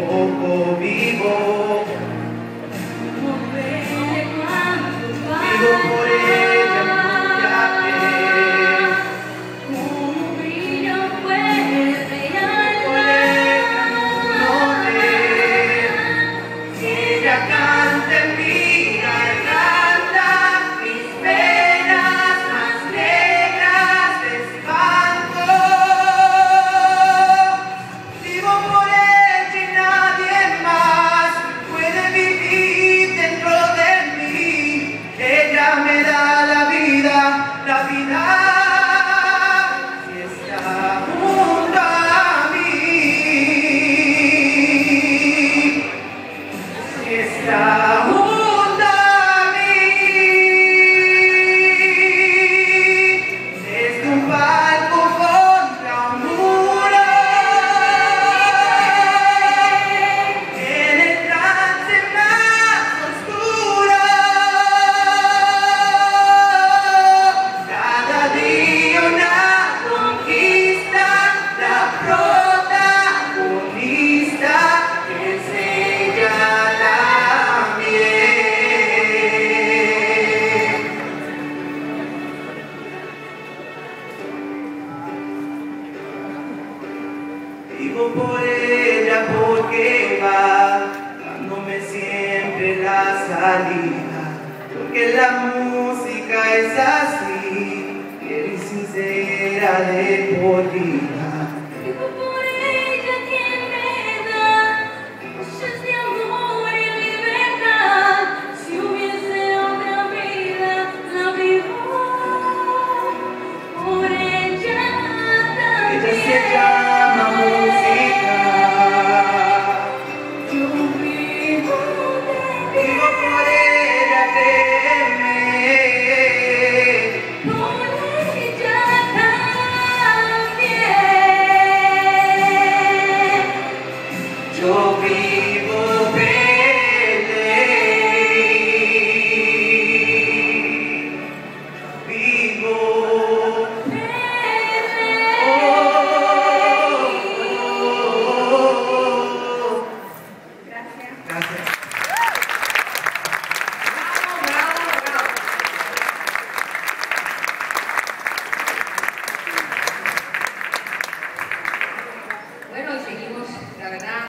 poco vivo. Vivo por ella, ya que un brillo fuerte y que ella canta en mi garganta, mis penas más negras de espanto. Vivo por ella y nadie más puede vivir dentro de mí. Ella me da la vida, la vida. Si está junto a mí, si está junto a mí, desde un palco contra un muro, en el trance más oscuro, cada día una conquista, la protagonista es ella también. Vivo por ella porque va dándome siempre la salida, porque la música es así, fiel y sincera de por vida. Vivo por ella quien me da noches de amor y libertad. Si hubiese otra vida, la vivo por ella Ella se también. llama música. Yo vivo Vivo por ella, créeme. por ella también. Yo vivo feliz. Vivo. Gracias. Bueno, y seguimos, la verdad.